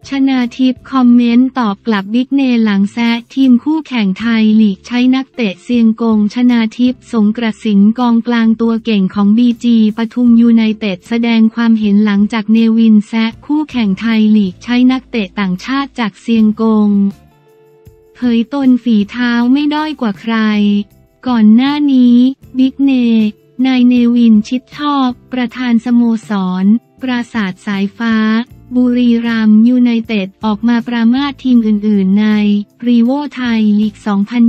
ชนาทิพย์คอมเมนต์ตอบกลับบิ๊กเนหลังแซะทีมคู่แข่งไทยลีกใช้นักเตะเซียงกงชนาทิพย์สงกระสินกองกลางตัวเก่งของบีจีปทุมยูไนเต็ดแสดงความเห็นหลังจากเนวินแซะคู่แข่งไทยลีกใช้นักเตะต่างชาติจากเซียงกงเผยตนฝีเท้าไม่ด้อยกว่าใครก่อนหน้านี้บิ๊กเนนายเนวินชิดชอบประธานสโมสรปราสาทสายฟ้าบุรีรัมย์ยูไนเต็ดออกมาปรามาสทีมอื่นๆในรีโวไทยลีก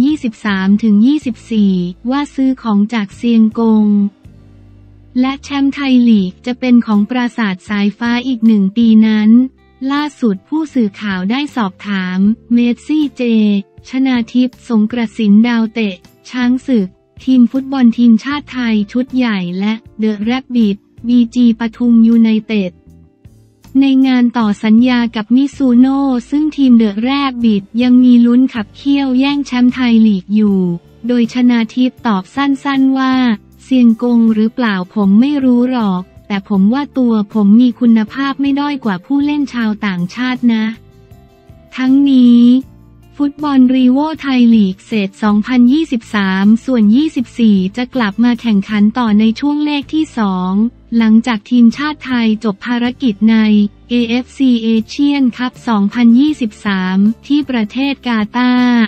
2023-24 ว่าซื้อของจากเซียงกงและแชมป์ไทยลีกจะเป็นของปราสาทสายฟ้าอีก1 ปีนั้นล่าสุดผู้สื่อข่าวได้สอบถามเมสซี่เจชนาทิพย์สงกระสินดาวเตะช้างศึกทีมฟุตบอลทีมชาติไทยชุดใหญ่และเดอะแรบบิทบีจีปทุมยูไนเต็ดในงานต่อสัญญากับมิซูโน่ซึ่งทีมเดอะแรบบิทยังมีลุ้นขับเคี่ยวแย่งแชมป์ไทยลีกอยู่โดยชนาทิพย์ตอบสั้นๆว่าเซียงกงหรือเปล่าผมไม่รู้หรอกแต่ผมว่าตัวผมมีคุณภาพไม่ด้อยกว่าผู้เล่นชาวต่างชาตินะทั้งนี้ฟุตบอลรีโวไทยลีกเศษ 2023 ส่วน 24 จะกลับมาแข่งขันต่อในช่วงเลขที่ 2 หลังจากทีมชาติไทยจบภารกิจใน AFC Asian Cup 2023 ที่ประเทศกาตาร์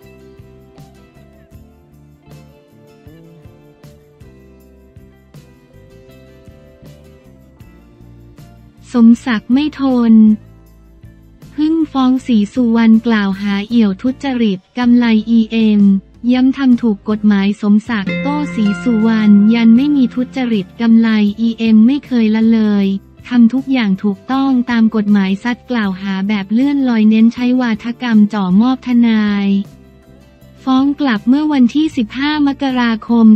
สมศักดิ์ไม่ทนพึ่งฟ้องศรีสุวรรณกล่าวหาเอี่ยวทุจริตกำไล EM ย้ำทำถูกกฎหมายสมศักดิ์โต้ศรีสุวรรณยันไม่มีทุจริตกำไล EM ไม่เคยละเลยทำทุกอย่างถูกต้องตามกฎหมายซัดกล่าวหาแบบเลื่อนลอยเน้นใช้วาทกรรมจ่อมอบทนายฟ้องกลับเมื่อวันที่ 15 มกราคม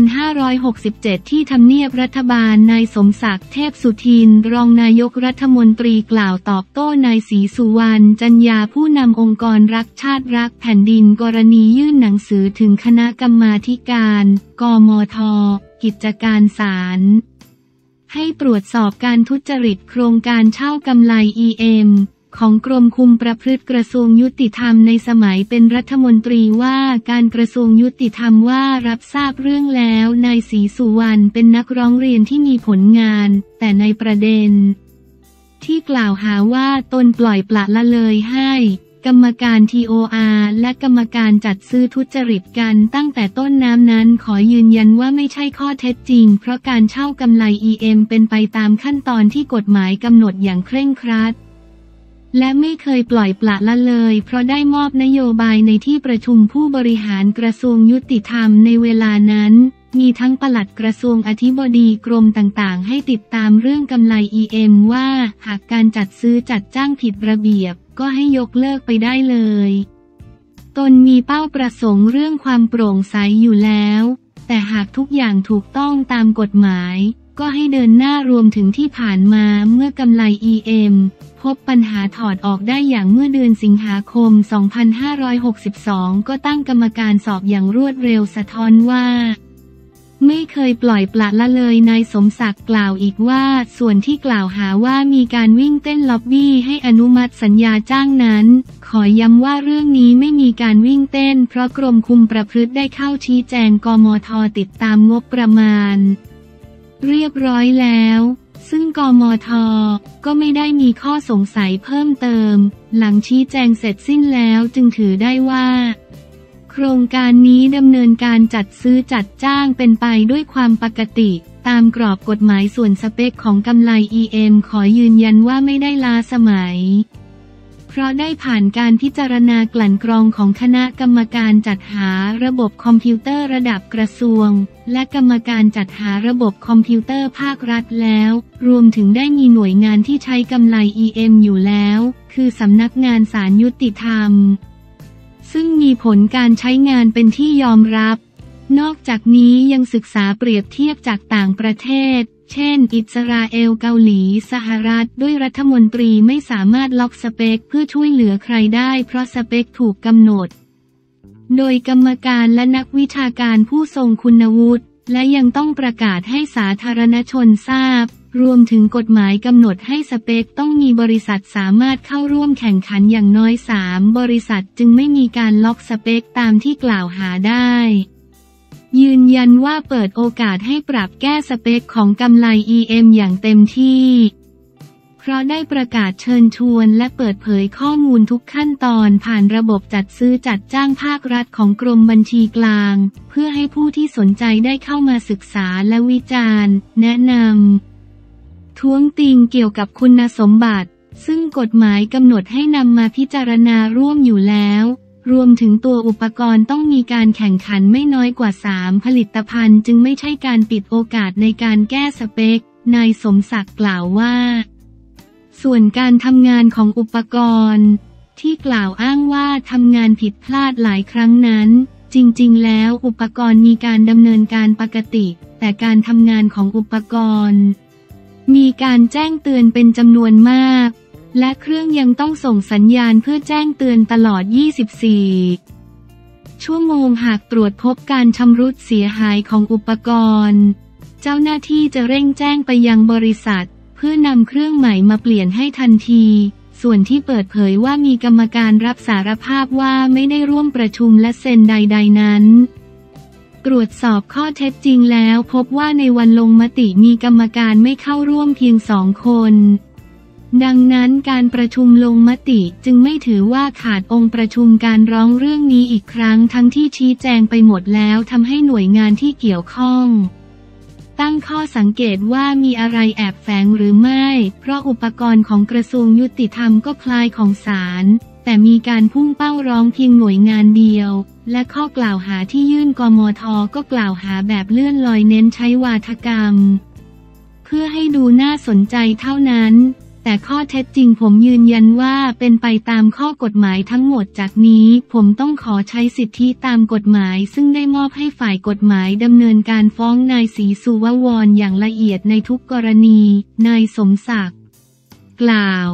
2567 ที่ทำเนียบรัฐบาลนายสมศักดิ์เทพสุทินรองนายกรัฐมนตรีกล่าวตอบโต้นายศรีสุวรรณจันยาผู้นำองค์กรรักชาติรักแผ่นดินกรณียื่นหนังสือถึงคณะกรรมาธิการกมธ.กิจการศาลให้ตรวจสอบการทุจริตโครงการเช่ากำไล EMของกรมคุมประพฤติกระทรวงยุติธรรมในสมัยเป็นรัฐมนตรีว่าการกระทรวงยุติธรรมว่ารับทราบเรื่องแล้วนายศรีสุวรรณเป็นนักร้องเรียนที่มีผลงานแต่ในประเด็นที่กล่าวหาว่าตนปล่อยปละละเลยให้กรรมการ TOR และกรรมการจัดซื้อทุจริตกันตั้งแต่ต้นน้ำนั้นขอยืนยันว่าไม่ใช่ข้อเท็จจริงเพราะการเช่ากำไล EM เป็นไปตามขั้นตอนที่กฎหมายกำหนดอย่างเคร่งครัดและไม่เคยปล่อยปละละเลยเพราะได้มอบนโยบายในที่ประชุมผู้บริหารกระทรวงยุติธรรมในเวลานั้นมีทั้งปลัดกระทรวงอธิบดีกรมต่างๆให้ติดตามเรื่องกำไล EM ว่าหากการจัดซื้อจัดจ้างผิดระเบียบก็ให้ยกเลิกไปได้เลยตนมีเป้าประสงค์เรื่องความโปร่งใสอยู่แล้วแต่หากทุกอย่างถูกต้องตามกฎหมายก็ให้เดินหน้ารวมถึงที่ผ่านมาเมื่อกำไล EM พบปัญหาถอดออกได้อย่างเมื่อเดือนสิงหาคม 2562 ก็ตั้งกรรมการสอบอย่างรวดเร็วสะท้อนว่าไม่เคยปล่อยปละละเลยนายสมศักดิ์กล่าวอีกว่าส่วนที่กล่าวหาว่ามีการวิ่งเต้นล็อบบี้ให้อนุมัติสัญญาจ้างนั้นขอย้ำว่าเรื่องนี้ไม่มีการวิ่งเต้นเพราะกรมคุมประพฤติได้เข้าชี้แจงกมธ.ติดตามงบประมาณเรียบร้อยแล้วซึ่งกมธ.ก็ไม่ได้มีข้อสงสัยเพิ่มเติมหลังชี้แจงเสร็จสิ้นแล้วจึงถือได้ว่าโครงการนี้ดำเนินการจัดซื้อจัดจ้างเป็นไปด้วยความปกติตามกรอบกฎหมายส่วนสเปคของกำไล EM ขอยืนยันว่าไม่ได้ล้าสมัยเพราะได้ผ่านการพิจารณากลั่นกรองของคณะกรรมการจัดหาระบบคอมพิวเตอร์ระดับกระทรวงและกรรมการจัดหาระบบคอมพิวเตอร์ภาครัฐแล้วรวมถึงได้มีหน่วยงานที่ใช้กำไล EM อยู่แล้วคือสำนักงานศาลยุติธรรมซึ่งมีผลการใช้งานเป็นที่ยอมรับนอกจากนี้ยังศึกษาเปรียบเทียบจากต่างประเทศเช่นอิสราเอลเกาหลีสหรัฐด้วยรัฐมนตรีไม่สามารถล็อกสเปคเพื่อช่วยเหลือใครได้เพราะสเปคถูกกำหนดโดยกรรมการและนักวิชาการผู้ทรงคุณวุฒิและยังต้องประกาศให้สาธารณชนทราบรวมถึงกฎหมายกำหนดให้สเปคต้องมีบริษัทสามารถเข้าร่วมแข่งขันอย่างน้อย3 บริษัทจึงไม่มีการล็อกสเปคตามที่กล่าวหาได้ยืนยันว่าเปิดโอกาสให้ปรับแก้สเปคของกำไล EM อย่างเต็มที่เพราะได้ประกาศเชิญชวนและเปิดเผยข้อมูลทุกขั้นตอนผ่านระบบจัดซื้อจัดจ้างภาครัฐของกรมบัญชีกลางเพื่อให้ผู้ที่สนใจได้เข้ามาศึกษาและวิจารณ์แนะนำท้วงติงเกี่ยวกับคุณสมบัติซึ่งกฎหมายกำหนดให้นำมาพิจารณาร่วมอยู่แล้วรวมถึงตัวอุปกรณ์ต้องมีการแข่งขันไม่น้อยกว่า3 ผลิตภัณฑ์จึงไม่ใช่การปิดโอกาสในการแก้สเปคนายสมศักดิ์กล่าวว่าส่วนการทำงานของอุปกรณ์ที่กล่าวอ้างว่าทำงานผิดพลาดหลายครั้งนั้นจริงๆแล้วอุปกรณ์มีการดำเนินการปกติแต่การทำงานของอุปกรณ์มีการแจ้งเตือนเป็นจำนวนมากและเครื่องยังต้องส่งสัญญาณเพื่อแจ้งเตือนตลอด24 ชั่วโมงหากตรวจพบการชำรุดเสียหายของอุปกรณ์เจ้าหน้าที่จะเร่งแจ้งไปยังบริษัทเพื่อนำเครื่องใหม่มาเปลี่ยนให้ทันทีส่วนที่เปิดเผยว่ามีกรรมการรับสารภาพว่าไม่ได้ร่วมประชุมและเซ็นใดๆนั้นตรวจสอบข้อเท็จจริงแล้วพบว่าในวันลงมติมีกรรมการไม่เข้าร่วมเพียง2 คนดังนั้นการประชุมลงมติจึงไม่ถือว่าขาดองค์ประชุมการร้องเรื่องนี้อีกครั้งทั้งที่ชี้แจงไปหมดแล้วทำให้หน่วยงานที่เกี่ยวข้องตั้งข้อสังเกตว่ามีอะไรแอบแฝงหรือไม่เพราะอุปกรณ์ของกระทรวงยุติธรรมก็คล้ายของศาลแต่มีการพุ่งเป้าร้องเพียงหน่วยงานเดียวและข้อกล่าวหาที่ยื่นกมธ.ก็กล่าวหาแบบเลื่อนลอยเน้นใช้วาทกรรมเพื่อให้ดูน่าสนใจเท่านั้นแต่ข้อเท็จจริงผมยืนยันว่าเป็นไปตามข้อกฎหมายทั้งหมดจากนี้ผมต้องขอใช้สิทธิตามกฎหมายซึ่งได้มอบให้ฝ่ายกฎหมายดำเนินการฟ้องนายศรีสุววรอย่างละเอียดในทุกกรณีนายสมศักดิ์กล่าว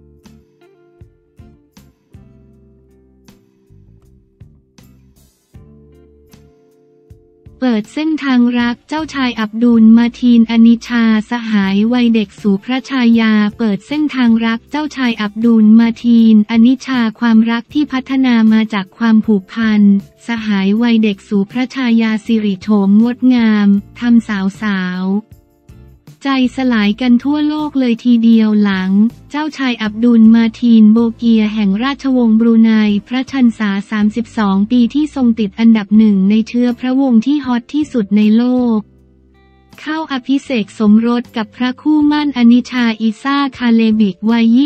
เปิดเส้นทางรักเจ้าชายอับดุลมาทีนอนิชาสหายวัยเด็กสู่พระชายาเปิดเส้นทางรักเจ้าชายอับดุลมาทีนอนิชาความรักที่พัฒนามาจากความผูกพันสหายวัยเด็กสู่พระชายาสิริโฉมงดงามทำสาวใจสลายกันทั่วโลกเลยทีเดียวหลังเจ้าชายอับดุลมาทีนโบเกียแห่งราชวงศ์บรูไนพระชรษา32 ปีที่ทรงติดอันดับ1ในเชื้อพระวงศ์ที่ฮอตที่สุดในโลกเข้าอภิเษกสมรสกับพระคู่มั่นอนิชาอิซ่าคาเลบิกวัย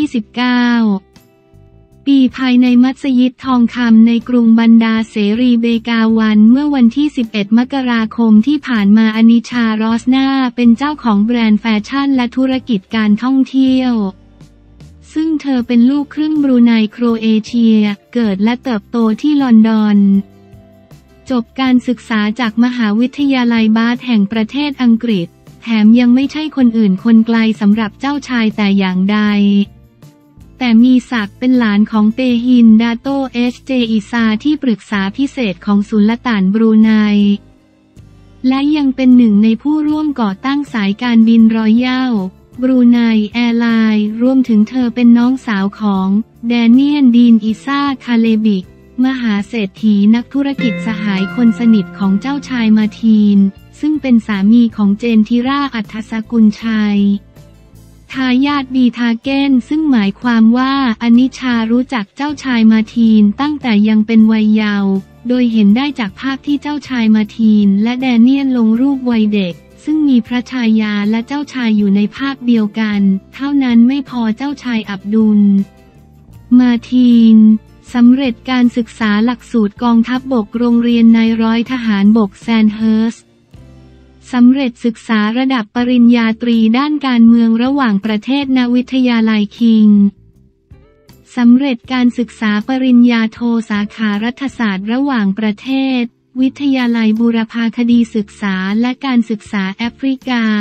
29 ปีภายในมัสยิดทองคำในกรุงบันดาเสรีเบกาวันเมื่อวันที่11 มกราคมที่ผ่านมาอนิชารอสนาเป็นเจ้าของแบรนด์แฟชั่นและธุรกิจการท่องเที่ยวซึ่งเธอเป็นลูกครึ่งบรูไนโครเอเชียเกิดและเติบโตที่ลอนดอนจบการศึกษาจากมหาวิทยาลัยบาธแห่งประเทศอังกฤษแถมยังไม่ใช่คนอื่นคนไกลสำหรับเจ้าชายแต่อย่างใดแต่มีศักดิ์เป็นหลานของเตฮินดาโตเอชเจอิซาที่ปรึกษาพิเศษของสุลต่านบรูไนและยังเป็นหนึ่งในผู้ร่วมก่อตั้งสายการบินรอยัลบรูไนแอร์ไลน์รวมถึงเธอเป็นน้องสาวของแดเนียลดีนอิซ่าคาเลบิกมหาเศรษฐีนักธุรกิจสหายคนสนิทของเจ้าชายมาทีนซึ่งเป็นสามีของเจนทิราอัธสกุลชัยทายาทบีทาเก้นซึ่งหมายความว่าอนิชารู้จักเจ้าชายมาทีนตั้งแต่ยังเป็นวัยเยาว์โดยเห็นได้จากภาพที่เจ้าชายมาทีนและแดเนียลลงรูปวัยเด็กซึ่งมีพระชายาและเจ้าชายอยู่ในภาพเดียวกันเท่านั้นไม่พอเจ้าชายอับดุลมาทีนสำเร็จการศึกษาหลักสูตรกองทัพบกโรงเรียนนายร้อยทหารบกแซนเฮิร์สสำเร็จศึกษาระดับปริญญาตรีด้านการเมืองระหว่างประเทศณวิทยาลัยคิงสำเร็จการศึกษาปริญญาโทสาขารัฐศาสตร์ระหว่างประเทศวิทยาลัยบูรพาคดีศึกษาและการศึกษาแอฟริกา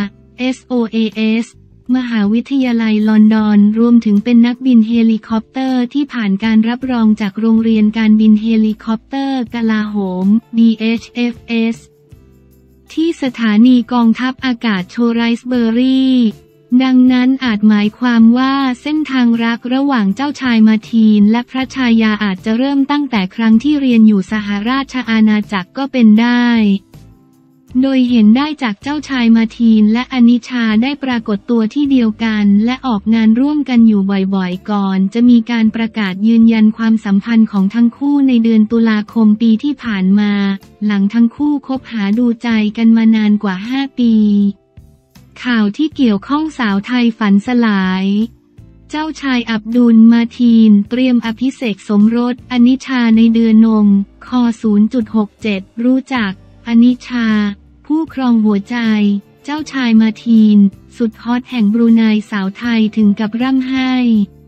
SOAS มหาวิทยาลัยลอนดอนรวมถึงเป็นนักบินเฮลิคอปเตอร์ที่ผ่านการรับรองจากโรงเรียนการบินเฮลิคอปเตอร์กลาโหม DHFS ที่สถานีกองทัพอากาศโชไรส์เบอร์รี่ดังนั้นอาจหมายความว่าเส้นทางรักระหว่างเจ้าชายมาทีนและพระชายาอาจจะเริ่มตั้งแต่ครั้งที่เรียนอยู่สหราชอาณาจักรก็เป็นได้โดยเห็นได้จากเจ้าชายมาทีนและอนิชาได้ปรากฏตัวที่เดียวกันและออกงานร่วมกันอยู่บ่อยๆก่อนจะมีการประกาศยืนยันความสัมพันธ์ของทั้งคู่ในเดือนตุลาคมปีที่ผ่านมาหลังทั้งคู่คบหาดูใจกันมานานกว่า5 ปีข่าวที่เกี่ยวข้องสาวไทยฝันสลายเจ้าชายอับดุลมาทีนเตรียมอภิเษกสมรสอนิชาในเดือนนมค. 0.67 รู้จักอนิชาผู้ครองหัวใจเจ้าชายมาทีนสุดฮอตแห่งบรูไนสาวไทยถึงกับร่ำไห้